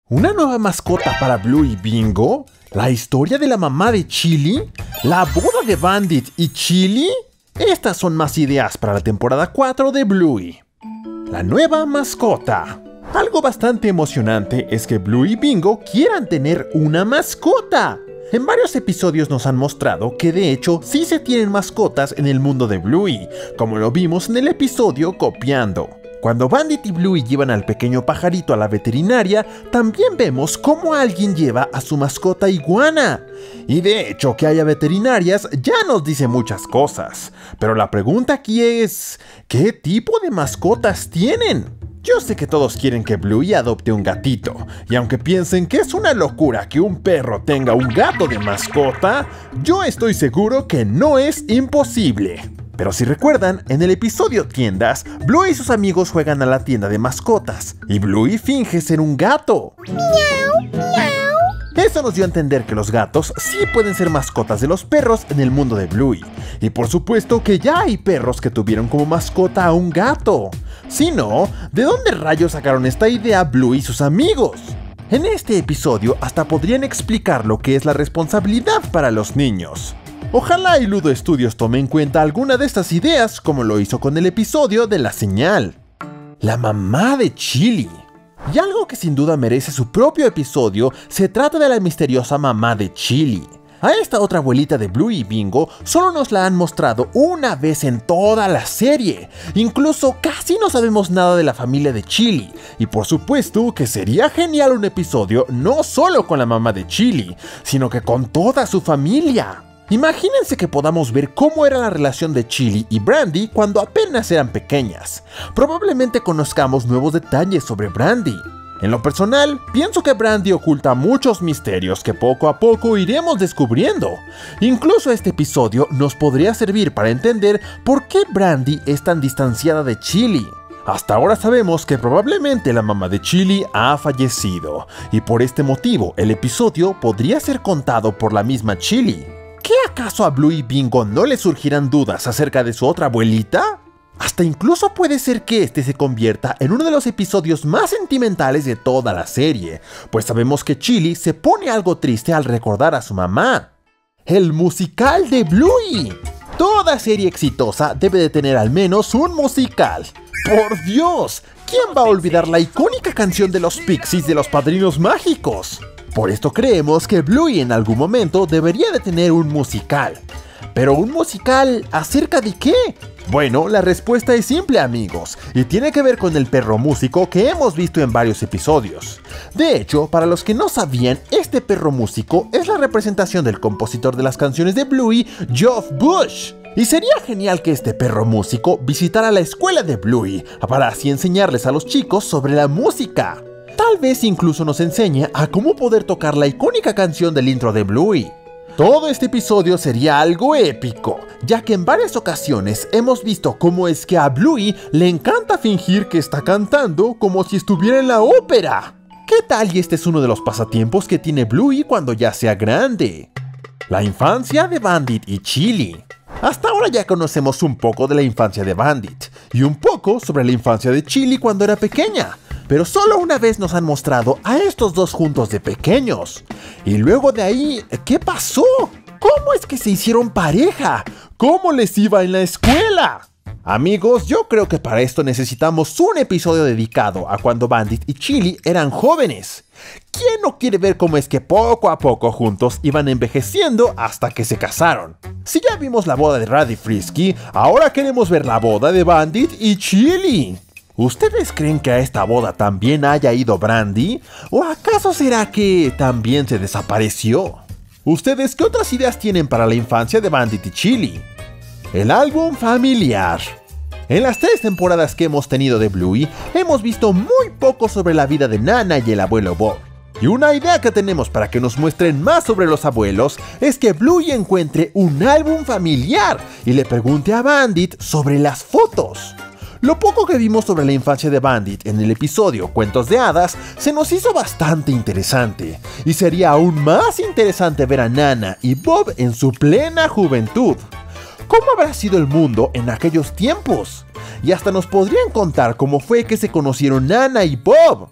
¿Una nueva mascota para Blue y Bingo? ¿La historia de la mamá de Chili? ¿La boda de Bandit y Chili? Estas son más ideas para la temporada 4 de Bluey. La nueva mascota. Algo bastante emocionante es que Blue y Bingo quieran tener una mascota. En varios episodios nos han mostrado que de hecho sí se tienen mascotas en el mundo de Bluey, como lo vimos en el episodio Copiando. Cuando Bandit y Bluey llevan al pequeño pajarito a la veterinaria, también vemos cómo alguien lleva a su mascota iguana. Y de hecho que haya veterinarias ya nos dice muchas cosas. Pero la pregunta aquí es, ¿qué tipo de mascotas tienen? Yo sé que todos quieren que Bluey adopte un gatito, y aunque piensen que es una locura que un perro tenga un gato de mascota, yo estoy seguro que no es imposible. Pero si recuerdan, en el episodio Tiendas, Bluey y sus amigos juegan a la tienda de mascotas, y Bluey finge ser un gato. Miau, miau. Eso nos dio a entender que los gatos sí pueden ser mascotas de los perros en el mundo de Bluey. Y por supuesto que ya hay perros que tuvieron como mascota a un gato. Si no, ¿de dónde rayos sacaron esta idea Bluey y sus amigos? En este episodio hasta podrían explicar lo que es la responsabilidad para los niños. Ojalá y Ludo Studios tome en cuenta alguna de estas ideas como lo hizo con el episodio de La Señal. La mamá de Chili. Y algo que sin duda merece su propio episodio se trata de la misteriosa mamá de Chili. A esta otra abuelita de Bluey y Bingo solo nos la han mostrado una vez en toda la serie. Incluso casi no sabemos nada de la familia de Chili. Y por supuesto que sería genial un episodio no solo con la mamá de Chili, sino que con toda su familia. Imagínense que podamos ver cómo era la relación de Chili y Brandy cuando apenas eran pequeñas. Probablemente conozcamos nuevos detalles sobre Brandy. En lo personal, pienso que Brandy oculta muchos misterios que poco a poco iremos descubriendo. Incluso este episodio nos podría servir para entender por qué Brandy es tan distanciada de Chili. Hasta ahora sabemos que probablemente la mamá de Chili ha fallecido, y por este motivo el episodio podría ser contado por la misma Chili. ¿Qué acaso a Bluey y Bingo no le surgirán dudas acerca de su otra abuelita? Hasta incluso puede ser que este se convierta en uno de los episodios más sentimentales de toda la serie, pues sabemos que Chili se pone algo triste al recordar a su mamá. ¡El musical de Bluey! Toda serie exitosa debe de tener al menos un musical. ¡Por Dios! ¿Quién va a olvidar la icónica canción de los Pixies de los Padrinos Mágicos? Por esto creemos que Bluey en algún momento debería de tener un musical. ¿Pero un musical acerca de qué? Bueno, la respuesta es simple, amigos, y tiene que ver con el perro músico que hemos visto en varios episodios. De hecho, para los que no sabían, este perro músico es la representación del compositor de las canciones de Bluey, Geoff Bush. Y sería genial que este perro músico visitara la escuela de Bluey, para así enseñarles a los chicos sobre la música. Tal vez incluso nos enseñe a cómo poder tocar la icónica canción del intro de Bluey. Todo este episodio sería algo épico, ya que en varias ocasiones hemos visto cómo es que a Bluey le encanta fingir que está cantando como si estuviera en la ópera. ¿Qué tal y este es uno de los pasatiempos que tiene Bluey cuando ya sea grande? La infancia de Bandit y Chili. Hasta ahora ya conocemos un poco de la infancia de Bandit, y un poco sobre la infancia de Chili cuando era pequeña. Pero solo una vez nos han mostrado a estos dos juntos de pequeños. Y luego de ahí, ¿qué pasó? ¿Cómo es que se hicieron pareja? ¿Cómo les iba en la escuela? Amigos, yo creo que para esto necesitamos un episodio dedicado a cuando Bandit y Chili eran jóvenes. ¿Quién no quiere ver cómo es que poco a poco juntos iban envejeciendo hasta que se casaron? Si ya vimos la boda de Raddy Frisky, ahora queremos ver la boda de Bandit y Chili. ¿Ustedes creen que a esta boda también haya ido Brandy? ¿O acaso será que también se desapareció? ¿Ustedes qué otras ideas tienen para la infancia de Bandit y Chili? El álbum familiar. En las 3 temporadas que hemos tenido de Bluey, hemos visto muy poco sobre la vida de Nana y el abuelo Bob. Y una idea que tenemos para que nos muestren más sobre los abuelos es que Bluey encuentre un álbum familiar y le pregunte a Bandit sobre las fotos. Lo poco que vimos sobre la infancia de Bandit en el episodio Cuentos de Hadas se nos hizo bastante interesante, y sería aún más interesante ver a Nana y Bob en su plena juventud. ¿Cómo habrá sido el mundo en aquellos tiempos? Y hasta nos podrían contar cómo fue que se conocieron Nana y Bob.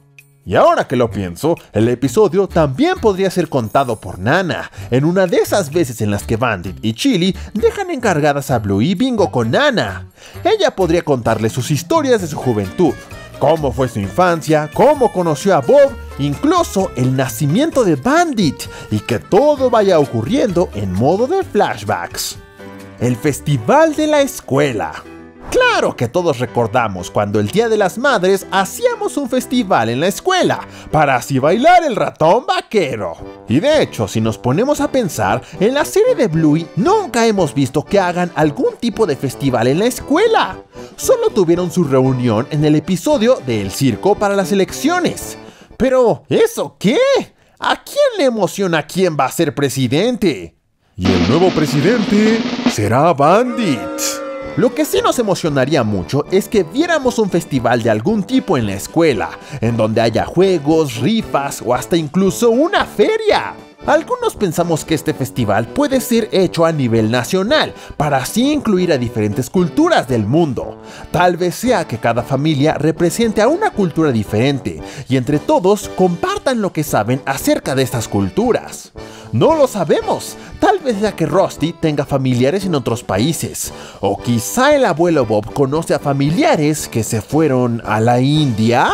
Y ahora que lo pienso, el episodio también podría ser contado por Nana, en una de esas veces en las que Bandit y Chili dejan encargadas a Bluey y Bingo con Nana. Ella podría contarle sus historias de su juventud, cómo fue su infancia, cómo conoció a Bob, incluso el nacimiento de Bandit, y que todo vaya ocurriendo en modo de flashbacks. El Festival de la Escuela. Claro que todos recordamos cuando el Día de las Madres hacíamos un festival en la escuela para así bailar el ratón vaquero. Y de hecho, si nos ponemos a pensar, en la serie de Bluey nunca hemos visto que hagan algún tipo de festival en la escuela. Solo tuvieron su reunión en el episodio de El Circo para las elecciones. Pero, ¿eso qué? ¿A quién le emociona quién va a ser presidente? Y el nuevo presidente será Bandit. Lo que sí nos emocionaría mucho es que viéramos un festival de algún tipo en la escuela, en donde haya juegos, rifas o hasta incluso una feria. Algunos pensamos que este festival puede ser hecho a nivel nacional, para así incluir a diferentes culturas del mundo. Tal vez sea que cada familia represente a una cultura diferente, y entre todos compartan lo que saben acerca de estas culturas. No lo sabemos, tal vez sea que Rusty tenga familiares en otros países, o quizá el abuelo Bob conoce a familiares que se fueron a la India.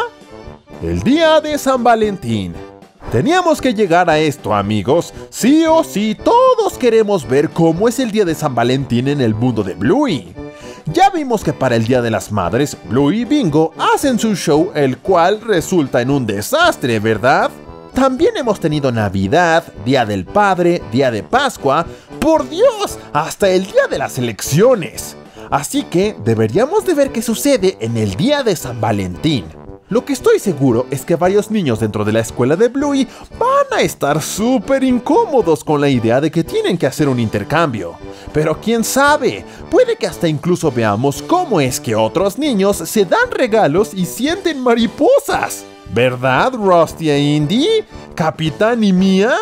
El día de San Valentín. Teníamos que llegar a esto, amigos. Sí o sí, todos queremos ver cómo es el día de San Valentín en el mundo de Bluey. Ya vimos que para el Día de las Madres, Bluey y Bingo hacen su show, el cual resulta en un desastre, ¿verdad? También hemos tenido Navidad, Día del Padre, Día de Pascua, ¡por Dios!, hasta el día de las elecciones. Así que deberíamos de ver qué sucede en el día de San Valentín. Lo que estoy seguro es que varios niños dentro de la escuela de Bluey van a estar súper incómodos con la idea de que tienen que hacer un intercambio. Pero quién sabe, puede que hasta incluso veamos cómo es que otros niños se dan regalos y sienten mariposas. ¿Verdad, Rusty e Indy? ¿Capitán y Mia?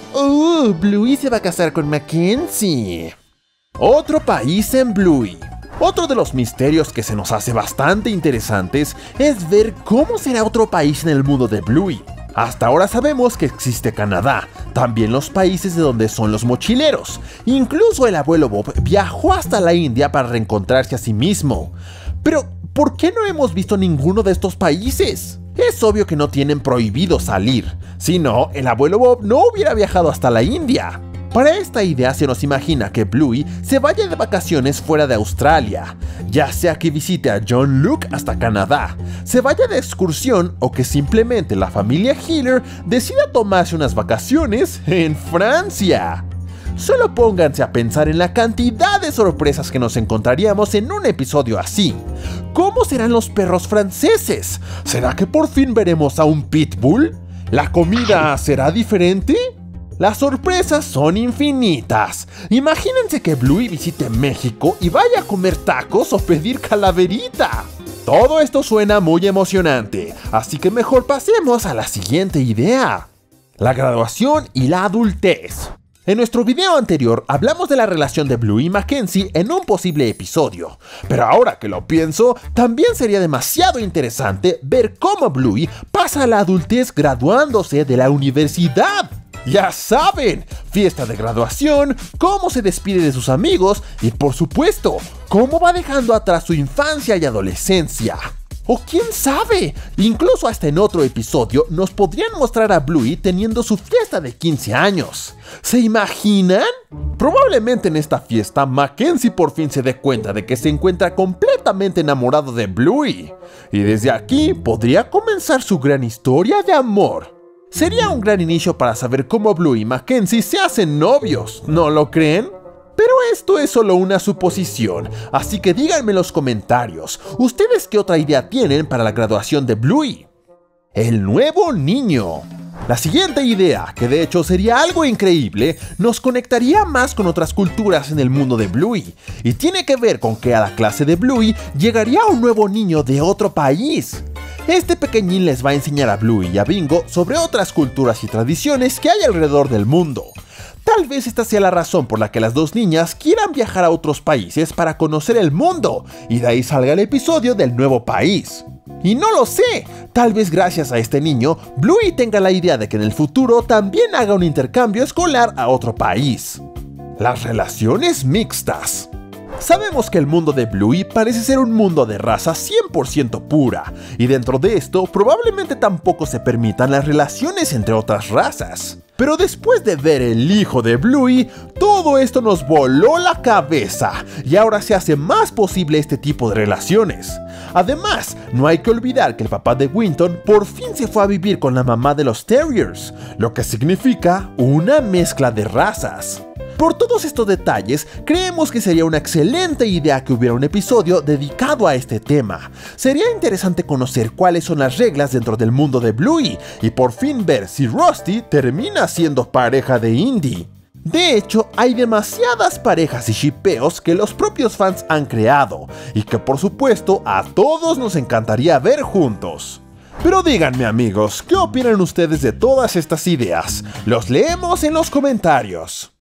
Bluey se va a casar con Mackenzie. Otro país en Bluey. Otro de los misterios que se nos hace bastante interesantes es ver cómo será otro país en el mundo de Bluey. Hasta ahora sabemos que existe Canadá, también los países de donde son los mochileros. Incluso el abuelo Bob viajó hasta la India para reencontrarse a sí mismo. Pero, ¿por qué no hemos visto ninguno de estos países? Es obvio que no tienen prohibido salir, si no, el abuelo Bob no hubiera viajado hasta la India. Para esta idea se nos imagina que Bluey se vaya de vacaciones fuera de Australia, ya sea que visite a John Luke hasta Canadá, se vaya de excursión o que simplemente la familia Heeler decida tomarse unas vacaciones en Francia. Solo pónganse a pensar en la cantidad de sorpresas que nos encontraríamos en un episodio así. ¿Cómo serán los perros franceses? ¿Será que por fin veremos a un pitbull? ¿La comida será diferente? Las sorpresas son infinitas. Imagínense que Bluey visite México y vaya a comer tacos o pedir calaverita. Todo esto suena muy emocionante, así que mejor pasemos a la siguiente idea: la graduación y la adultez. En nuestro video anterior hablamos de la relación de Bluey y Mackenzie en un posible episodio, pero ahora que lo pienso, también sería demasiado interesante ver cómo Bluey pasa a la adultez graduándose de la universidad. Ya saben, fiesta de graduación, cómo se despide de sus amigos y por supuesto, cómo va dejando atrás su infancia y adolescencia. O quién sabe, incluso hasta en otro episodio nos podrían mostrar a Bluey teniendo su fiesta de 15 años. ¿Se imaginan? Probablemente en esta fiesta Mackenzie por fin se dé cuenta de que se encuentra completamente enamorado de Bluey. Y desde aquí podría comenzar su gran historia de amor. Sería un gran inicio para saber cómo Bluey y Mackenzie se hacen novios, ¿no lo creen? Pero esto es solo una suposición, así que díganme en los comentarios, ¿ustedes qué otra idea tienen para la graduación de Bluey? El nuevo niño. La siguiente idea, que de hecho sería algo increíble, nos conectaría más con otras culturas en el mundo de Bluey, y tiene que ver con que a la clase de Bluey llegaría un nuevo niño de otro país. Este pequeñín les va a enseñar a Bluey y a Bingo sobre otras culturas y tradiciones que hay alrededor del mundo. Tal vez esta sea la razón por la que las dos niñas quieran viajar a otros países para conocer el mundo, y de ahí salga el episodio del nuevo país. Y no lo sé, tal vez gracias a este niño, Bluey tenga la idea de que en el futuro también haga un intercambio escolar a otro país. Las relaciones mixtas. Sabemos que el mundo de Bluey parece ser un mundo de raza 100% pura, y dentro de esto probablemente tampoco se permitan las relaciones entre otras razas. Pero después de ver El hijo de Bluey, todo esto nos voló la cabeza, y ahora se hace más posible este tipo de relaciones. Además, no hay que olvidar que el papá de Winton por fin se fue a vivir con la mamá de los Terriers, lo que significa una mezcla de razas. Por todos estos detalles, creemos que sería una excelente idea que hubiera un episodio dedicado a este tema. Sería interesante conocer cuáles son las reglas dentro del mundo de Bluey y por fin ver si Rusty termina siendo pareja de Indy. De hecho, hay demasiadas parejas y shippeos que los propios fans han creado y que por supuesto a todos nos encantaría ver juntos. Pero díganme amigos, ¿qué opinan ustedes de todas estas ideas? Los leemos en los comentarios.